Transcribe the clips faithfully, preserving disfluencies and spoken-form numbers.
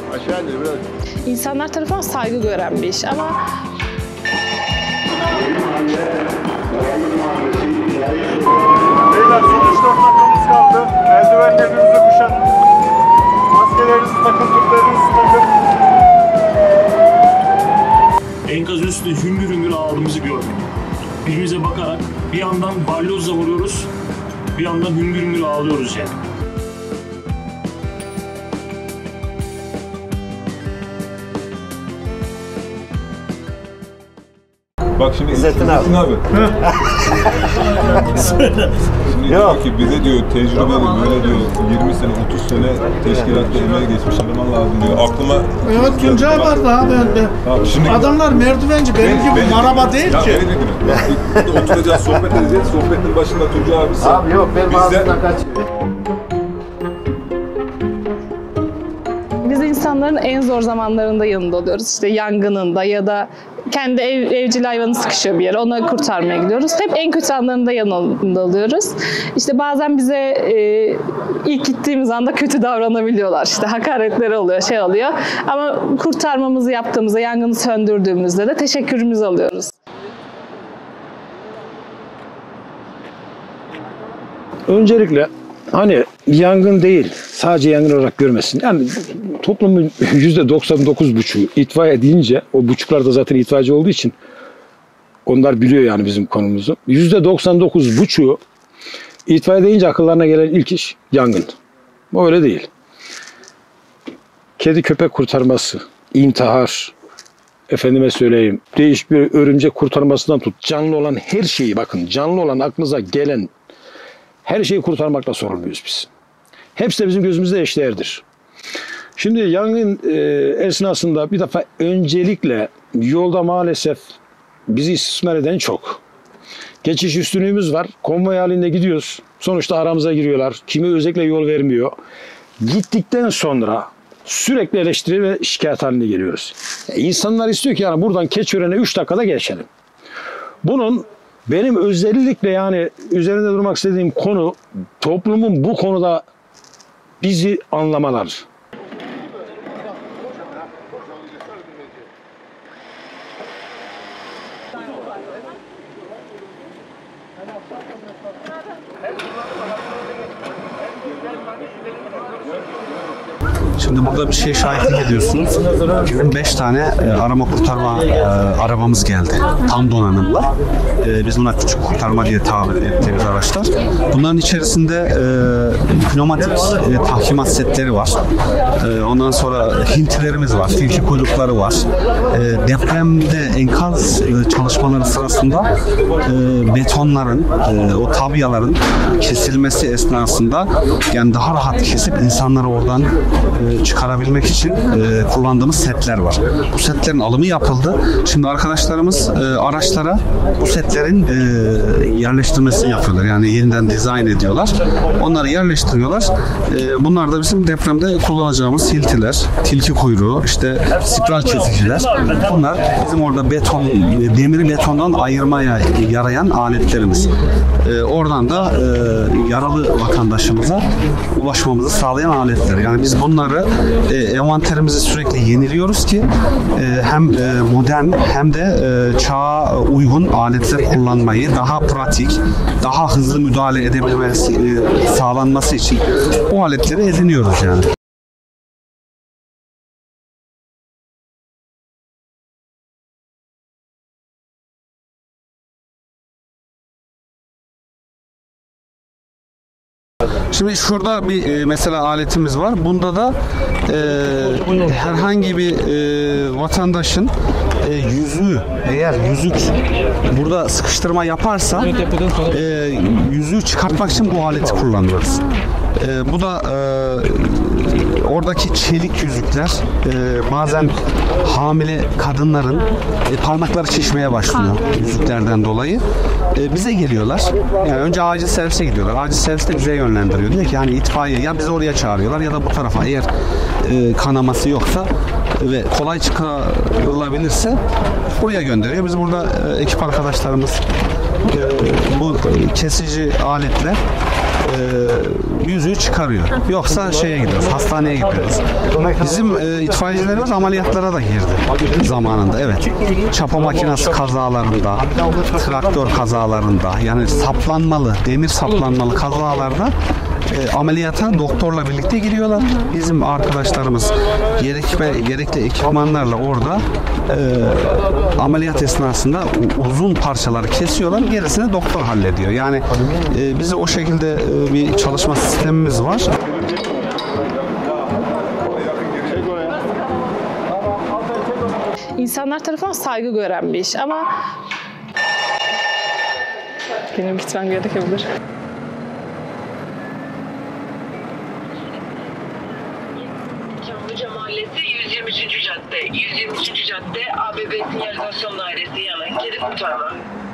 Aşağı indir biraz. İnsanlar tarafından saygı gören bir iş ama Beyler son üç dört dakikamız kaldı. Eldivenlerinizi kuşanın. Maskelerinizi takın, tüplerinizi takın. Enkaz üstünde hüngür hüngür ağladığımızı gördük. Birbirimize bakarak bir yandan balyozla vuruyoruz, bir yandan hüngür hüngür ağlıyoruz yani. Bak şimdi İzzettin abi. İzzettin abi. Şimdi diyor ki bize diyor tecrübeli böyle diyor yirmi sene otuz sene teşkilatta emeğe geçmiş eleman lazım diyor. Aklıma Evet, Tuncay vardı abi önde. Tamam, şimdi Adamlar merdivenci, benim Ben- gibi benim- maraba değil ya ki. öyle gibi. Bak, burada oturacağız, sohbet edeceğiz. Sohbetin başında Tuncay abi sen. Abi yok benim Bizde- ağzımdan kaçıyor. biz insanların en zor zamanlarında yanında oluyoruz. İşte yangınında ya da kendi ev, evcil hayvanı sıkışıyor bir yere, onu kurtarmaya gidiyoruz. Hep en kötü anlarında yanında oluyoruz. İşte bazen bize e, ilk gittiğimiz anda kötü davranabiliyorlar. İşte hakaretleri oluyor, şey oluyor. Ama kurtarmamızı yaptığımızda, yangını söndürdüğümüzde de teşekkürümüzü alıyoruz. Öncelikle hani yangın değil, sadece yangın olarak görmesin. Yani toplumun yüzde doksan dokuz buçuğu itfaiye deyince, o buçuklar da zaten itfaiyeci olduğu için onlar biliyor yani bizim konumuzu. Yüzde doksan dokuz buçuğu itfaiye deyince akıllarına gelen ilk iş yangın. Bu öyle değil. Kedi köpek kurtarması, intihar, efendime söyleyeyim, değişik bir örümcek kurtarmasından tut. Canlı olan her şeyi, bakın canlı olan aklınıza gelen her şeyi kurtarmakla sorumluyuz biz. Hepsi de bizim gözümüzde eşdeğerdir. Şimdi yangın e, esnasında bir defa öncelikle yolda maalesef bizi istismar eden çok. Geçiş üstünlüğümüz var. Konvoy halinde gidiyoruz. Sonuçta aramıza giriyorlar. Kimi özellikle yol vermiyor. Gittikten sonra sürekli eleştiri ve şikayet haline geliyoruz. E, insanlar istiyor ki yani buradan Keçiören'e üç dakikada geçelim. Bunun benim özellikle yani üzerinde durmak istediğim konu toplumun bu konuda bizi anlamaları. Şimdi burada bir şey şahitlik ediyorsunuz. Bizim beş tane e, arama kurtarma e, arabamız geldi. Tam donanımlı. E, biz buna küçük kurtarma diye tabir ettiğimiz araçlar. Bunların içerisinde e, pneumatik e, tahkimat setleri var. E, ondan sonra hiltilerimiz var. Tilki kuyrukları var. E, depremde enkaz e, çalışmaları sırasında e, betonların, e, o tabyaların kesilmesi esnasında yani daha rahat kesip insanları oradan e, çıkarabilmek için e, kullandığımız setler var. Bu setlerin alımı yapıldı. Şimdi arkadaşlarımız e, araçlara bu setlerin e, yerleştirmesini yapıyorlar. Yani yeniden dizayn ediyorlar. Onları yerleştiriyorlar. E, bunlar da bizim depremde kullanacağımız hiltiler, tilki kuyruğu, işte spiral kesiciler. Bunlar bizim orada beton, demiri betondan ayırmaya yarayan aletlerimiz. E, oradan da e, yaralı vatandaşımıza ulaşmamızı sağlayan aletler. Yani biz bunları e, envanterimizi sürekli yeniliyoruz ki e, hem e, modern hem de e, çağa uygun aletler kullanmayı daha pratik, daha hızlı müdahale edebilmesi e, sağlanması için o aletleri ediniyoruz yani. Şimdi şurada bir e, mesela aletimiz var. Bunda da e, herhangi bir e, vatandaşın e, yüzüğü, eğer yüzük burada sıkıştırma yaparsa e, yüzüğü çıkartmak için bu aleti kullanıyoruz. E, bu da e, oradaki çelik yüzükler e, bazen hamile kadınların e, parmakları şişmeye başlıyor yüzüklerden dolayı. E, bize geliyorlar. Yani önce acil servise gidiyorlar. Acil servis de bize yönlendiriyor. Diyor ki yani itfaiye ya bizi oraya çağırıyorlar ya da bu tarafa, eğer e, kanaması yoksa ve kolay çıkarılabilirse buraya gönderiyor. Biz burada e, ekip arkadaşlarımız e, bu kesici aletle e, yüzüğü çıkarıyor. Yoksa şeye gidiyoruz, hastaneye gidiyoruz. Bizim e, itfaiyecilerimiz ameliyatlara da girdi zamanında. Evet. Çapa makinesi kazalarında, traktör kazalarında, yani saplanmalı, demir saplanmalı kazalarda E, ameliyata doktorla birlikte giriyorlar. Bizim arkadaşlarımız gerekli, gerekli ekipmanlarla orada e, ameliyat esnasında uzun parçaları kesiyorlar. Gerisini doktor hallediyor. Yani e, bize o şekilde e, bir çalışma sistemimiz var. İnsanlar tarafından saygı gören bir iş ama benim gitmem gerekebilir. Çamlıca Mahallesi yüz yirmi üçüncü cadde. yüz yirmi üçüncü cadde A B B Sinyalizasyon Dairesi yanı. Kedi kurtarma.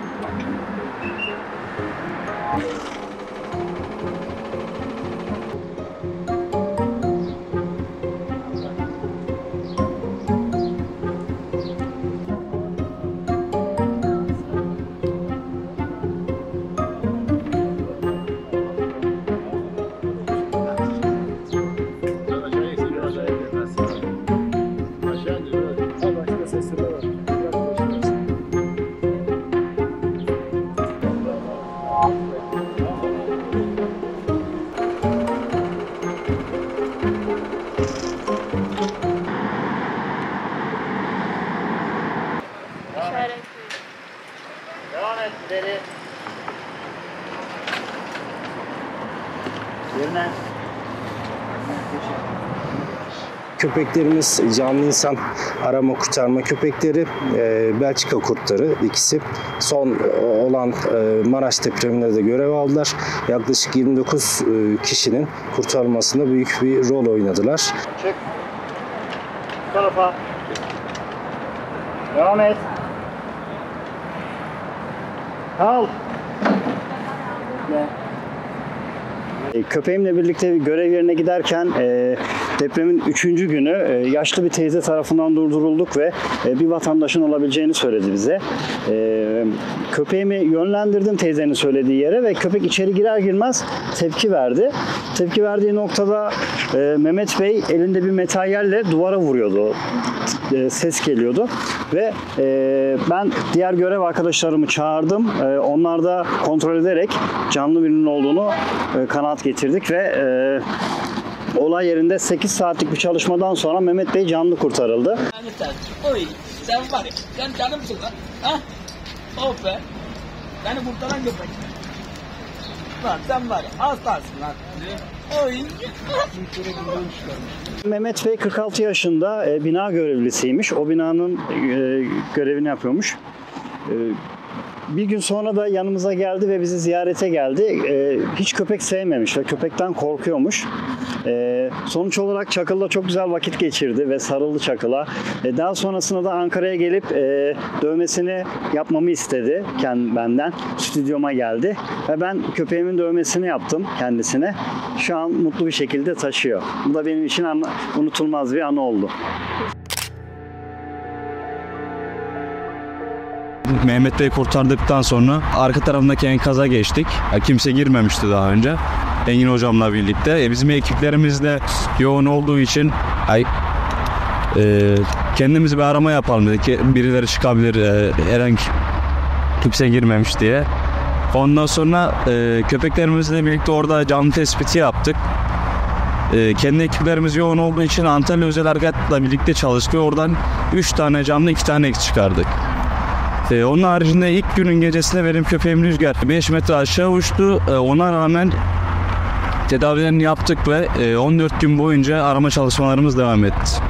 Devam et ileri. Yerine. Köpeklerimiz canlı insan arama kurtarma köpekleri, e, Belçika kurtları ikisi. Son olan e, Maraş depreminde de görev aldılar. Yaklaşık yirmi dokuz e, kişinin kurtarılmasında büyük bir rol oynadılar. Çık. Bu tarafa. Devam et. Kal. Köpeğimle birlikte görev yerine giderken e, depremin üçüncü günü e, yaşlı bir teyze tarafından durdurulduk ve e, bir vatandaşın olabileceğini söyledi bize. E, köpeğimi yönlendirdim teyzenin söylediği yere ve köpek içeri girer girmez tepki verdi. Tepki verdiği noktada e, Mehmet Bey elinde bir materyalle duvara vuruyordu. E, ses geliyordu ve e, ben diğer görev arkadaşlarımı çağırdım. E, onlar da kontrol ederek canlı birinin olduğunu e, kanaat getirdik ve e, olay yerinde sekiz saatlik bir çalışmadan sonra Mehmet Bey canlı kurtarıldı. Oy, sen var ya, sen canımsın lan. Ha? Of be. Beni kurtaran köpek. Lan sen var ya, hastansın lan. Oy. Mehmet Bey kırk altı yaşında, e, bina görevlisiymiş. O binanın e, görevini yapıyormuş. E, Bir gün sonra da yanımıza geldi ve bizi ziyarete geldi. Ee, hiç köpek sevmemiş ve köpekten korkuyormuş. Ee, sonuç olarak Çakıl'la çok güzel vakit geçirdi ve sarıldı Çakıl'a. Ee, daha sonrasında da Ankara'ya gelip e, dövmesini yapmamı istedi kendi, benden. Stüdyoma geldi ve ben köpeğimin dövmesini yaptım kendisine. Şu an mutlu bir şekilde taşıyor. Bu da benim için anla, unutulmaz bir anı oldu. Mehmet Bey kurtardıktan sonra arka tarafındaki enkaza geçtik. Ya kimse girmemişti daha önce. Engin hocamla birlikte. E bizim ekiplerimiz de yoğun olduğu için ay, e, kendimizi bir arama yapalım dedik. Birileri çıkabilir, e, herhangi kimse girmemiş diye. Ondan sonra e, köpeklerimizle birlikte orada canlı tespiti yaptık. E, kendi ekiplerimiz yoğun olduğu için Antalya Özel Harekat'la birlikte çalıştık. Oradan üç tane canlı, iki tane ek çıkardık. Ee, onun haricinde ilk günün gecesinde benim köpeğim Rüzgar beş metre aşağı uçtu. Ee, ona rağmen tedavilerini yaptık ve e, on dört gün boyunca arama çalışmalarımız devam etti.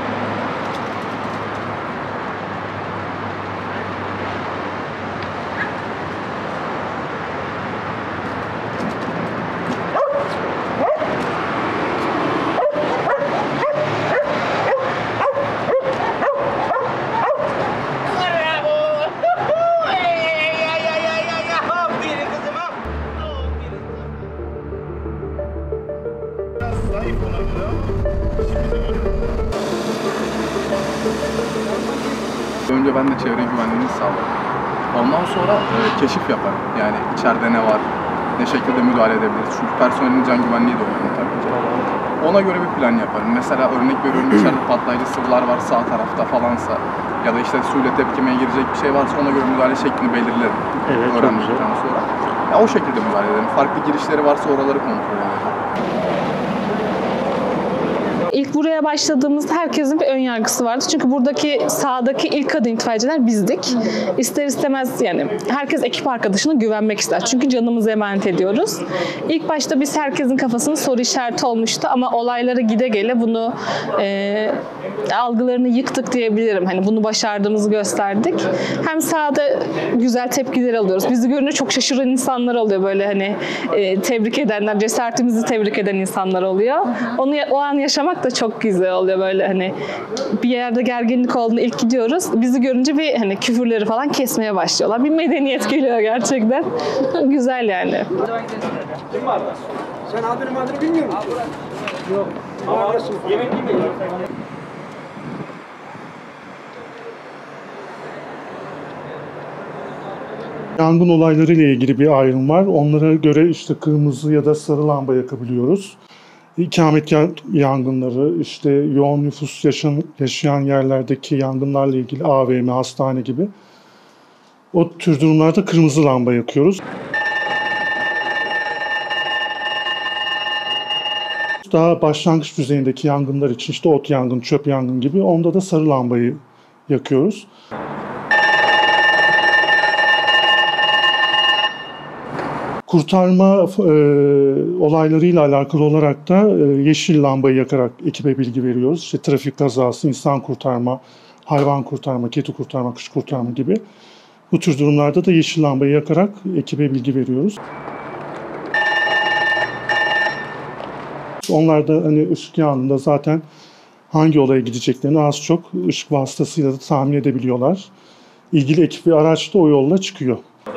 Önce ben de çevre güvenliğini sağlarım. Ondan sonra e, keşif yaparım. Yani içeride ne var, ne şekilde müdahale edebiliriz? Çünkü personelin can güvenliği de önemli tabii ki. Ona göre bir plan yaparım. Mesela örnek veriyorum, içeride patlayıcı sıvılar var sağ tarafta falansa ya da işte suyla tepkimeye girecek bir şey varsa ona göre müdahale şeklini belirlerim. Evet, öğrendikten sonra. Ya o şekilde müdahale ederim. Farklı girişleri varsa oraları kontrol ederim. İlk buraya başladığımızda herkesin bir ön yargısı vardı. Çünkü buradaki sahadaki ilk kadın itfaiyeciler bizdik. İster istemez yani herkes ekip arkadaşına güvenmek ister. Çünkü canımızı emanet ediyoruz. İlk başta biz herkesin kafasında soru işareti olmuştu ama olaylara gide gele bunu e, algılarını yıktık diyebilirim. Hani bunu başardığımızı gösterdik. Hem sahada güzel tepkiler alıyoruz. Bizi görünce çok şaşıran insanlar oluyor, böyle hani e, tebrik edenler, cesaretimizi tebrik eden insanlar oluyor. Onu o an yaşamak da çok güzel oluyor, böyle hani bir yerde gerginlik olduğunda ilk gidiyoruz. Bizi görünce bir hani küfürleri falan kesmeye başlıyorlar. Bir medeniyet geliyor gerçekten. Güzel yani. Kim var? Sen adını adını bilmiyor musun? Yok. Ama yemek yemiyor. Yangın olayları ile ilgili bir ayrım var. Onlara göre işte kırmızı ya da sarı lamba yakabiliyoruz. İkamet yangınları, işte yoğun nüfus yaşayan, yaşayan yerlerdeki yangınlarla ilgili A V M, hastane gibi o tür durumlarda kırmızı lamba yakıyoruz. Daha başlangıç düzeyindeki yangınlar için işte ot yangın, çöp yangın gibi onda da sarı lambayı yakıyoruz. Kurtarma e, olaylarıyla alakalı olarak da e, yeşil lambayı yakarak ekibe bilgi veriyoruz. İşte trafik kazası, insan kurtarma, hayvan kurtarma, kedi kurtarma, kuş kurtarma gibi. Bu tür durumlarda da yeşil lambayı yakarak ekibe bilgi veriyoruz. Onlar da hani ışık yandığında zaten hangi olaya gideceklerini az çok ışık vasıtasıyla da tahmin edebiliyorlar. İlgili ekip ve araç da o yolla çıkıyor.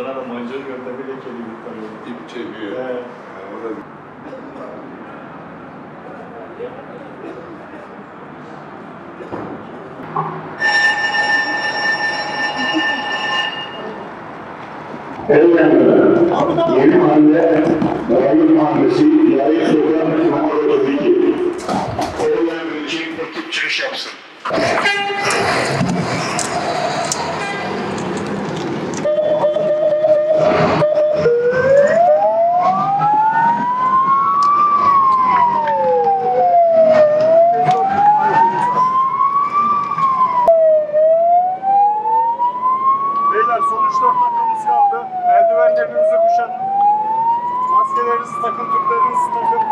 Yeni mahalle, Bayır Mahallesi, Yayık Sokak, numara otuz iki. Olmayan için ekip çıkış yapsın. Beyler son üç dört dakikamız kaldı. Eldivenlerinizi kuşanın. Maskelerinizi takın, tüplerinizi takın.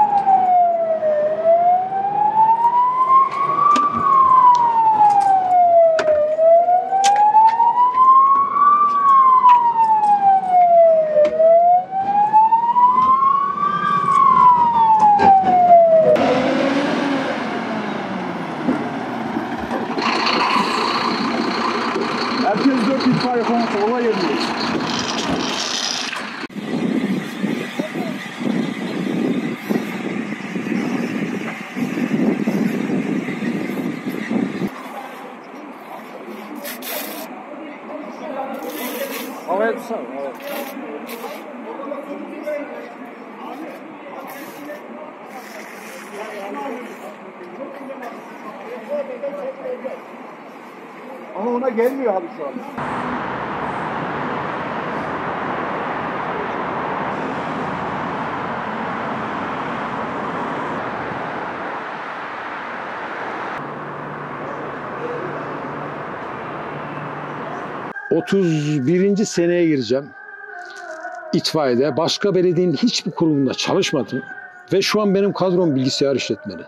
Herkes dört itfaiye komutu, olay yerindeyiz. Havaya tutsana. Ama ona gelmiyor abi şu an. otuz birinci seneye gireceğim. İtfaiyede başka belediyenin hiçbir kurumunda çalışmadım ve şu an benim kadrom bilgisayar işletmeni.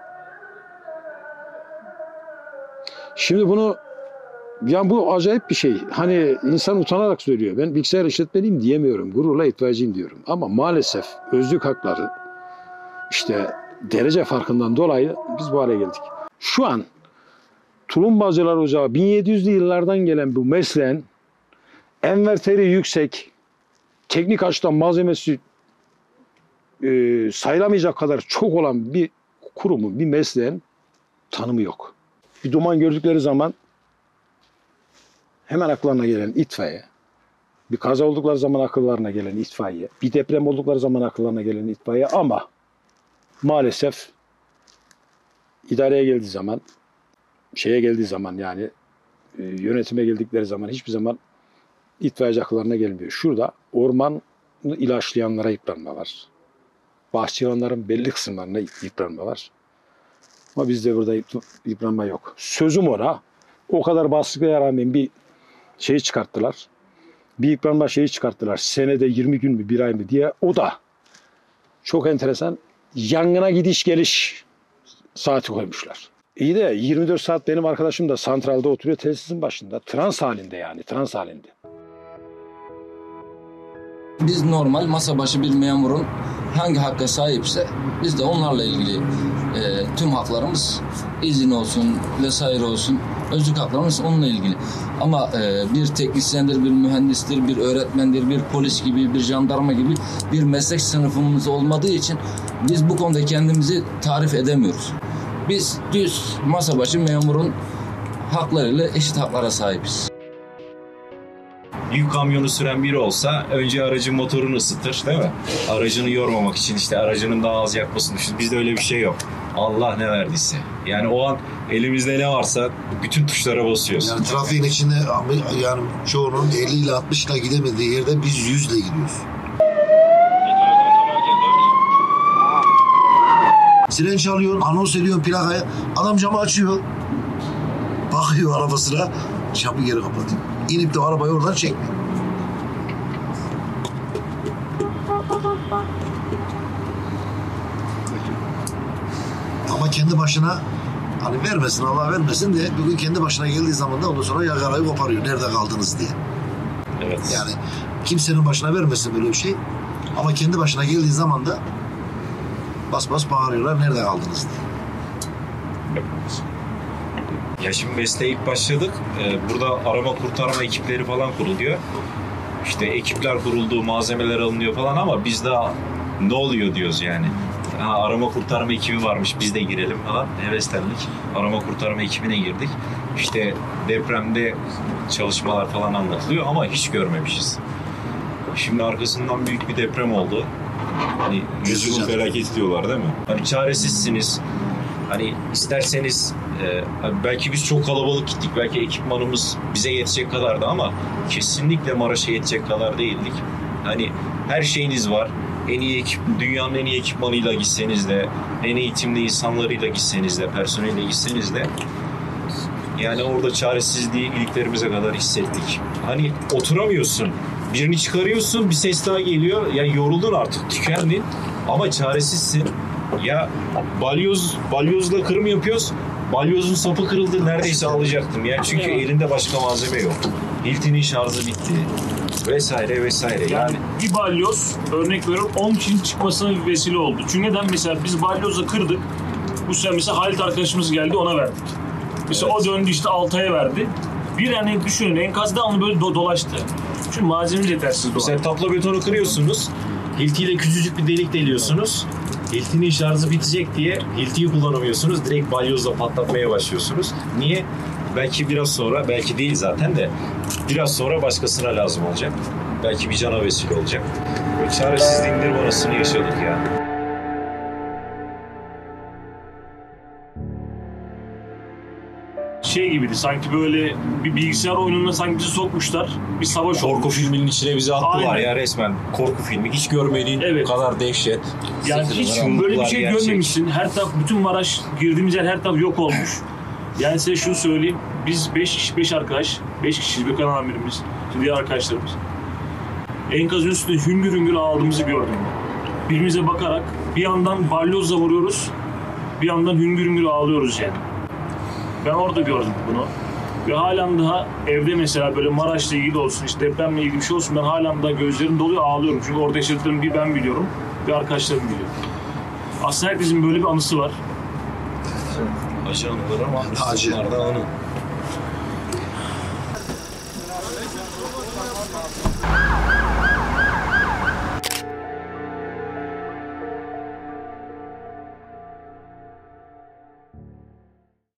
Şimdi bunu, yani bu acayip bir şey. Hani insan utanarak söylüyor. Ben bilgisayar işletmeniyim diyemiyorum. Gururla itfaiyeciyim diyorum. Ama maalesef özlük hakları, işte derece farkından dolayı biz bu hale geldik. Şu an Tulumbacılar Ocağı bin yedi yüzlü yıllardan gelen bu mesleğin enverteri yüksek, teknik açıdan malzemesi e, sayılamayacak kadar çok olan bir kurumu, bir mesleğin tanımı yok. Bir duman gördükleri zaman hemen aklarına gelen itfaiye, Bir kaza oldukları zaman akıllarına gelen itfaiye, bir deprem oldukları zaman akıllarına gelen itfaiye ama maalesef idareye geldiği zaman, şeye geldiği zaman yani e, yönetime geldikleri zaman hiçbir zaman itfaiyeci akıllarına gelmiyor. Şurada ormanı ilaçlayanlara yıpranma var. Bahçıvanların belli kısımlarına yıpranma var. Ama bizde burada yıpranma yok. Sözüm ona, o kadar baskıya rağmen bir şey çıkarttılar. Bir yıpranma şeyi çıkarttılar. Senede yirmi gün mü bir ay mı diye. O da çok enteresan. Yangına gidiş geliş saati koymuşlar. İyi de yirmi dört saat benim arkadaşım da santralde oturuyor tesisin başında. Trans halinde yani trans halinde. Biz normal masa başı bir memurun hangi hakka sahipse biz de onlarla ilgili e, tüm haklarımız izin olsun vesaire olsun özlük haklarımız onunla ilgili. Ama e, bir teknisyendir, bir mühendistir, bir öğretmendir, bir polis gibi, bir jandarma gibi bir meslek sınıfımız olmadığı için biz bu konuda kendimizi tarif edemiyoruz. Biz düz masa başı memurun haklarıyla eşit haklara sahibiz. Yük kamyonu süren biri olsa önce aracın motorunu ısıtır değil mi? Aracını yormamak için işte aracının daha az yakmasını düşünür. Bizde öyle bir şey yok. Allah ne verdiyse. Yani o an elimizde ne varsa bütün tuşlara basıyoruz. Yani trafiğin içinde yani çoğunun elli ile altmış ile gidemediği yerde biz yüz ile gidiyoruz. Siren çalıyor, anons ediyor plakaya. Adam camı açıyor. Bakıyor arabasına. Camı geri kapatıyor. İnip de arabayı oradan çekmiyor. Ama kendi başına hani vermesin Allah vermesin de bugün kendi başına geldiği zaman da ondan sonra yakarayı koparıyor. Nerede kaldınız diye. Evet. Yani kimsenin başına vermesin böyle bir şey. Ama kendi başına geldiği zaman da bas bas bağırıyorlar nerede kaldınız diye. Ya şimdi mesleğe ilk başladık. Ee, burada arama kurtarma ekipleri falan kuruluyor. İşte ekipler kuruldu, malzemeler alınıyor falan ama biz daha ne oluyor diyoruz yani. Ha, arama kurtarma ekibi varmış biz de girelim falan. Heveslendik. Arama kurtarma ekibine girdik. İşte depremde çalışmalar falan anlatılıyor ama hiç görmemişiz. Şimdi arkasından büyük bir deprem oldu. Hani yüzünü felaket diyorlar değil mi? Hani çaresizsiniz. Hani isterseniz e, belki biz çok kalabalık gittik. Belki ekipmanımız bize yetecek kadardı ama kesinlikle Maraş'a yetecek kadar değildik. Hani her şeyiniz var. En iyi ekip, dünyanın en iyi ekipmanıyla gitseniz de, en eğitimli insanlarıyla gitseniz de, personeliyle gitseniz de yani orada çaresizliği iliklerimize kadar hissettik. Hani oturamıyorsun. Birini çıkarıyorsun, bir ses daha geliyor. Yani yoruldun artık, tükendin ama çaresizsin. Ya balyoz, balyozla kırım yapıyoruz. Balyozun sapı kırıldı, neredeyse alacaktım ya. Çünkü elinde başka malzeme yok. Hilti'nin şarjı bitti. Vesaire vesaire. Yani, yani bir balyoz örnek veriyorum on kişinin çıkmasına bir vesile oldu. Çünkü neden mesela biz balyozla kırdık. Bu sefer mesela Halit arkadaşımız geldi ona verdik. Mesela evet. O döndü işte Altay'a verdi. Bir yani düşünün enkaz devamlı böyle do- dolaştı. Çünkü malzememiz yetersiz. Mesela tablo betonu kırıyorsunuz. Hiltiyle küçücük bir delik deliyorsunuz. Hilti'nin şarjı bitecek diye Hilti'yi kullanamıyorsunuz. Direkt balyozla patlatmaya başlıyorsunuz. Niye? Belki biraz sonra, belki değil zaten de biraz sonra başkasına lazım olacak. Belki bir cana vesile olacak. Böyle çaresizliğin nirvanasını yaşadık ya. Şey gibiydi sanki böyle bir bilgisayar oyununa sanki bizi sokmuşlar. Bir savaş Korku olmuş. filminin içine bizi attılar Aynen. ya resmen. Korku filmi. Hiç görmediğin evet. kadar dehşet. Yani hiç böyle bir şey gerçek. Görmemişsin. Her taraf, bütün Maraş girdiğimiz yer her taraf yok olmuş. Yani size şunu söyleyeyim. Biz beş kişi, beş arkadaş, beş kişiyiz. Gökhan amirimiz, diğer arkadaşlarımız. Enkazın üstünde hüngür hüngür ağladığımızı gördüm. Birbirimize bakarak bir yandan balyozla vuruyoruz, bir yandan hüngür hüngür ağlıyoruz yani. Ben orada gördüm bunu. Ve halen daha evde mesela böyle Maraş'la ilgili olsun, işte depremle ilgili bir şey olsun, ben halen daha gözlerim doluyor, ağlıyorum. Çünkü orada yaşadıklarımı bir ben biliyorum, bir arkadaşlarım biliyor. Aslında herkesin böyle bir anısı var. Acı anılar ama bunlar da anı.